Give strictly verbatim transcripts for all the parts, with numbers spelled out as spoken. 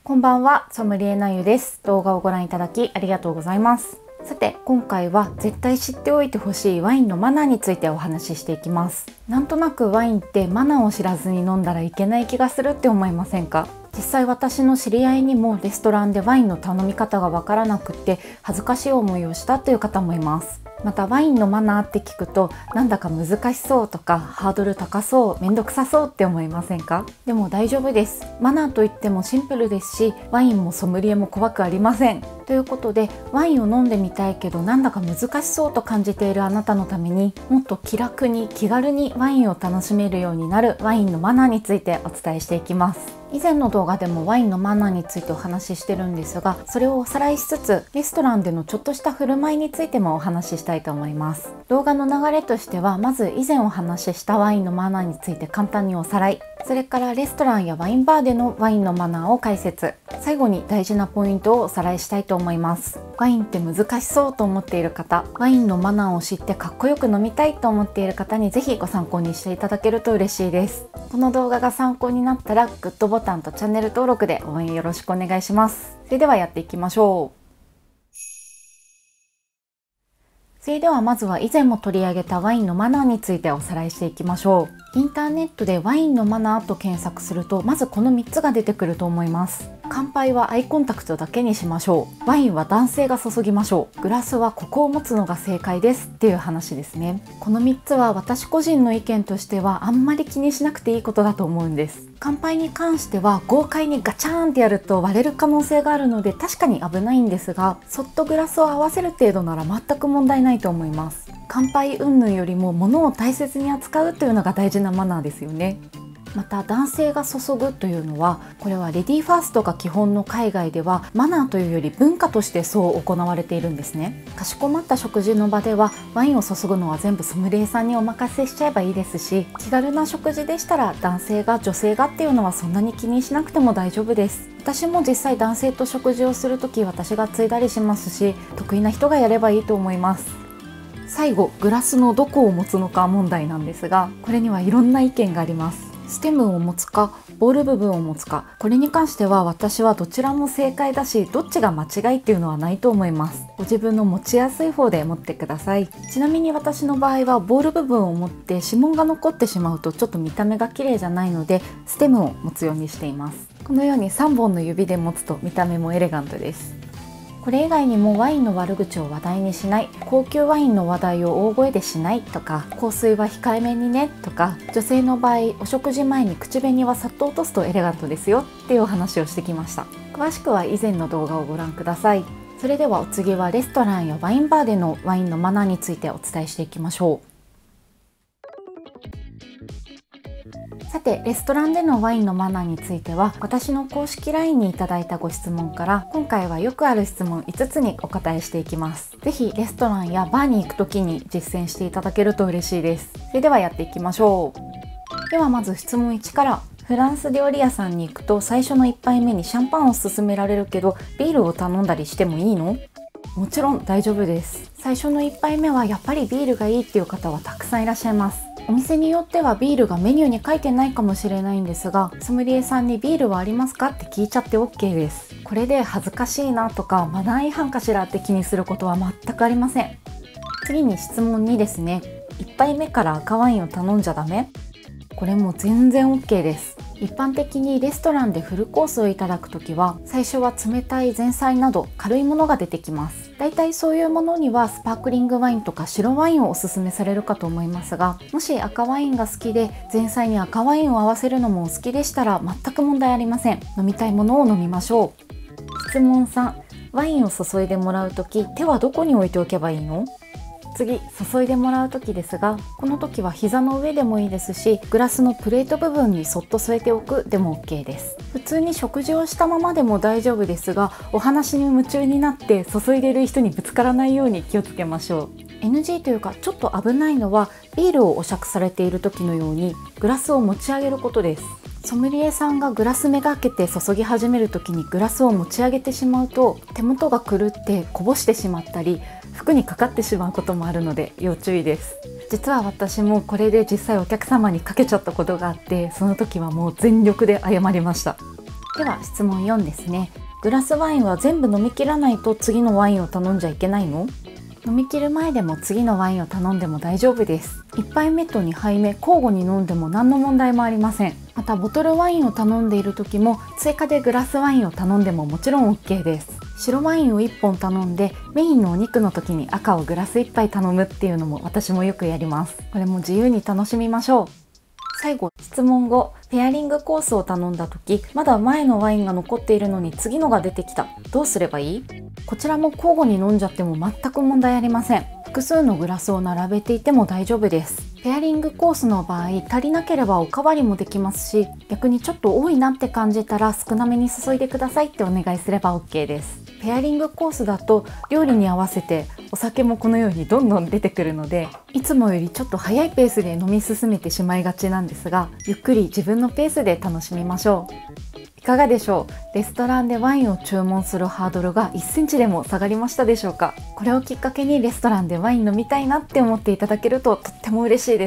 こんばんは、ソムリエなゆです。動画をご覧いただきありがとうございます。さて、今回は絶対知っておいてほしいワインのマナーについてお話ししていきます。なんとなくワインってマナーを知らずに飲んだらいけない気がするって思いませんか？実際私の知り合いにもレストランでワインの頼み方がわからなくって恥ずかしい思いをしたという方もいます。またワインのマナーって聞くとなんだか難しそうとかハードル高そう、めんどくさそうって思いませんか？でも大丈夫です。マナーといってもシンプルですし、ワインもソムリエも怖くありません。ということで、ワインを飲んでみたいけどなんだか難しそうと感じているあなたのために、もっと気楽に気軽にワインを楽しめるようになるワインのマナーについてお伝えしていきます。以前の動画でもワインのマナーについてお話ししてるんですが、それをおさらいしつつレストランでのちょっとした振る舞いについてもお話ししたいと思います。動画の流れとしては、まず以前お話ししたワインのマナーについて簡単におさらい、それからレストランやワインバーでのワインのマナーを解説、最後に大事なポイントをおさらいしたいと思います。ワインって難しそうと思っている方、ワインのマナーを知ってかっこよく飲みたいと思っている方にぜひご参考にしていただけると嬉しいです。この動画が参考になったらグッドボタンとチャンネル登録で応援よろしくお願いします。それではやっていきましょう。それではまずは以前も取り上げたワインのマナーについておさらいしていきましょう。インターネットでワインのマナーと検索すると、まずこのみっつが出てくると思います。乾杯はアイコンタクトだけにしましょう。ワインは男性が注ぎましょう。グラスはここを持つのが正解ですっていう話ですね。このみっつは私個人の意見としてはあんまり気にしなくていいことだと思うんです。乾杯に関しては豪快にガチャーンってやると割れる可能性があるので確かに危ないんですが、そっとグラスを合わせる程度なら全く問題ないと思います。乾杯云々よりも物を大切に扱うというのが大事なマナーですよね。また男性が注ぐというのは、これはレディーファーストが基本の海外ではマナーというより文化としてそう行われているんですね。かしこまった食事の場ではワインを注ぐのは全部ソムリエさんにお任せしちゃえばいいですし、気軽な食事でしたら男性が女性がっていうのはそんなに気にしなくても大丈夫です。私も実際男性と食事をするとき私が継いだりしますし、得意な人がやればいいと思います。最後、グラスのどこを持つのか問題なんですが、これにはいろんな意見があります。ステムを持つかボール部分を持つか、これに関しては私はどちらも正解だし、どっちが間違いっていうのはないと思います。ご自分の持ちやすい方で持ってください。ちなみに私の場合はボール部分を持って指紋が残ってしまうとちょっと見た目が綺麗じゃないので、ステムを持つようにしています。このようにさんぼんの指で持つと見た目もエレガントです。これ以外にもワインの悪口を話題にしない、高級ワインの話題を大声でしないとか、香水は控えめにねとか、女性の場合お食事前に口紅はさっと落とすとエレガントですよっていうお話をしてきました。詳しくは以前の動画をご覧ください。それではお次はレストランやワインバーでのワインのマナーについてお伝えしていきましょう。さて、レストランでのワインのマナーについては、私の公式 ライン にいただいたご質問から今回はよくある質問いつつにお答えしていきます。ぜひレストランやバーに行く時に実践していただけると嬉しいです。それではやっていきましょう。ではまず質問いちから。フランス料理屋さんに行くと最初のいっぱいめにシャンパンを勧められるけど、ビールを頼んだりしてもいいの？もちろん大丈夫です。最初のいっぱいめはやっぱりビールがいいっていう方はたくさんいらっしゃいます。お店によってはビールがメニューに書いてないかもしれないんですが、ソムリエさんにビールはありますかって聞いちゃって オーケー です。これで恥ずかしいなとかマナー違反かしらって気にすることは全くありません。次に質問にですね。いっぱいめから赤ワインを頼んじゃダメ？これも全然 オーケー です。一般的にレストランでフルコースをいただくときは、最初は冷たい前菜など軽いものが出てきます。だいたいそういうものにはスパークリングワインとか白ワインをおすすめされるかと思いますが、もし赤ワインが好きで前菜に赤ワインを合わせるのもお好きでしたら全く問題ありません。飲みたいものを飲みましょう。質問さん、ワインを注いでもらうとき、手はどこに置いておけばいいの？次、注いでもらう時ですが、この時は膝の上でもいいですし、グラスのプレート部分にそっと添えておくでも オーケー です。普通に食事をしたままでも大丈夫ですが、お話に夢中になって注いでいる人にぶつからないように気をつけましょう。エヌジー というかちょっと危ないのは、ビールをお酌されている時のようにグラスを持ち上げることです。ソムリエさんがグラスめがけて注ぎ始める時にグラスを持ち上げてしまうと、手元が狂ってこぼしてしまったり服にかかってしまうこともあるので要注意です。実は私もこれで実際お客様にかけちゃったことがあって、その時はもう全力で謝りました。 では質問よんですね。グラスワインは全部飲み切らないと次のワインを頼んじゃいけないの？飲み切る前でも次のワインを頼んでも大丈夫です。いっぱいめとにはいめ交互に飲んでも何の問題もありません。またボトルワインを頼んでいる時も追加でグラスワインを頼んでももちろん オーケー です。白ワインをいっぽん頼んでメインのお肉の時に赤をグラスいっぱい頼むっていうのも私もよくやります。これも自由に楽しみましょう。最後、質問ご、ペアリングコースを頼んだ時まだ前のワインが残っているのに次のが出てきた。どうすればいい？こちらも交互に飲んじゃっても全く問題ありません。複数のグラスを並べていても大丈夫です。ペアリングコースの場合、足りなければおかわりもできますし、逆にちょっと多いなって感じたら少なめに注いでくださいってお願いすれば オーケー です。ペアリングコースだと料理に合わせてお酒もこのようにどんどん出てくるので、いつもよりちょっと早いペースで飲み進めてしまいがちなんですが、ゆっくり自分のペースで楽しみましょう。いかがでしょう？レストランでワインを注文するハードルがいっセンチでも下がりましたでしょうか？これをきっかけにレストランでワイン飲みたいなって思っていただけるととっても嬉しいです。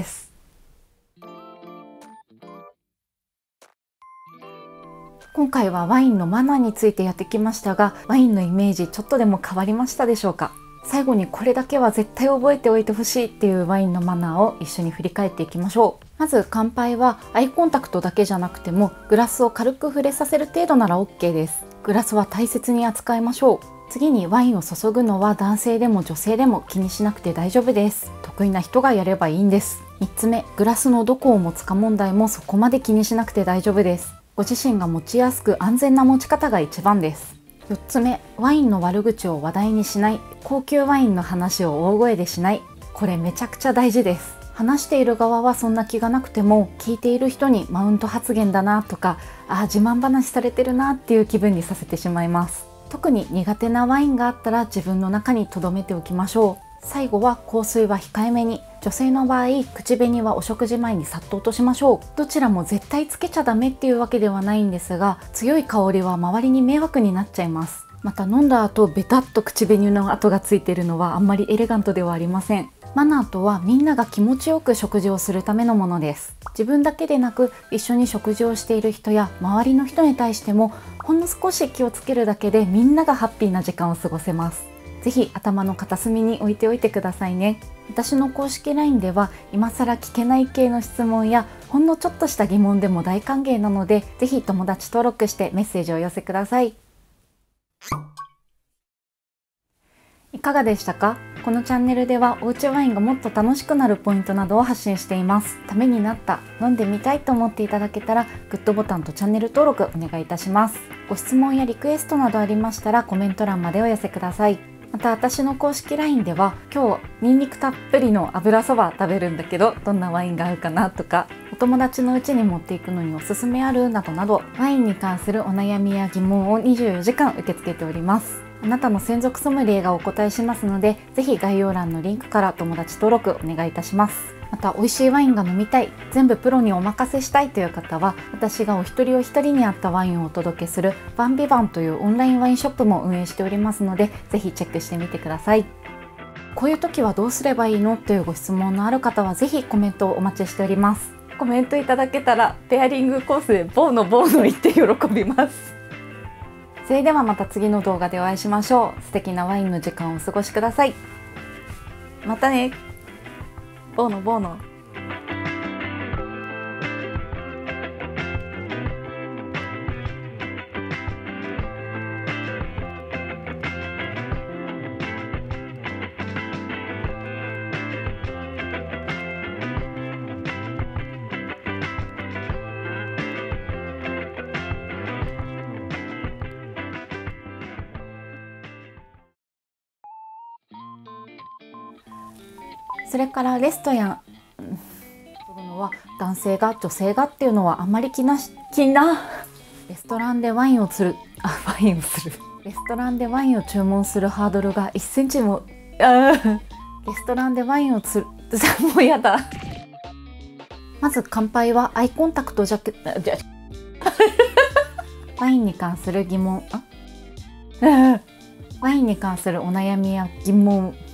今回はワインのマナーについてやってきましたが、ワインのイメージちょっとでも変わりましたでしょうか？最後にこれだけは絶対覚えておいてほしいっていうワインのマナーを一緒に振り返っていきましょう。まず乾杯はアイコンタクトだけじゃなくてもグラスを軽く触れさせる程度なら オーケー です。グラスは大切に扱いましょう。次にワインを注ぐのは男性でも女性でも気にしなくて大丈夫です。得意な人がやればいいんです。みっつめ、グラスのどこを持つか問題もそこまで気にしなくて大丈夫です。ご自身が持ちやすく安全な持ち方が一番です。よっつめ、ワインの悪口を話題にしない。高級ワインの話を大声でしない。これめちゃくちゃ大事です。話している側はそんな気がなくても、聞いている人にマウント発言だなとか、ああ自慢話されてるなっていう気分にさせてしまいます。特に苦手なワインがあったら自分の中に留めておきましょう。最後は香水は控えめに。女性の場合、口紅はお食事前にさっと落としましょう。どちらも絶対つけちゃダメっていうわけではないんですが、強い香りは周りに迷惑になっちゃいます。また飲んだ後ベタっと口紅の跡がついているのはあんまりエレガントではありません。マナーとはみんなが気持ちよく食事をするためのものです。自分だけでなく一緒に食事をしている人や周りの人に対してもほんの少し気をつけるだけでみんながハッピーな時間を過ごせます。ぜひ頭の片隅に置いておいてくださいね。私の公式 ライン では今更聞けない系の質問やほんのちょっとした疑問でも大歓迎なので、ぜひ友達登録してメッセージをお寄せください。いかがでしたか？このチャンネルではおうちワインがもっと楽しくなるポイントなどを発信しています。ためになった、飲んでみたいと思っていただけたらグッドボタンとチャンネル登録お願いいたします。ご質問やリクエストなどありましたらコメント欄までお寄せください。また私の公式 ライン では今日ニンニクたっぷりの油そば食べるんだけどどんなワインが合うかなとか、お友達の家に持っていくのにおすすめあるなどなど、ワインに関するお悩みや疑問をにじゅうよじかん受け付けております。あなたの専属ソムリエがお答えしますので、ぜひ概要欄のリンクから友達登録お願いいたします。また美味しいワインが飲みたい、全部プロにお任せしたいという方は、私がお一人お一人に合ったワインをお届けするバンビバンというオンラインワインショップも運営しておりますので、ぜひチェックしてみてください。こういう時はどうすればいいのというご質問のある方はぜひコメントをお待ちしております。コメントいただけたらペアリングコースでボーノボーノ言って喜びます。それではまた次の動画でお会いしましょう。素敵なワインの時間をお過ごしください。またね。ボーノボーノ。それからレストや取るのは男性が女性がっていうのはあんまり気なし気なレストランでワインをするあワインをするレストランでワインを注文するハードルがいっセンチもあレストランでワインをするもうやだ。まず乾杯はアイコンタクトじゃけじゃワインに関する疑問あワインに関するお悩みや疑問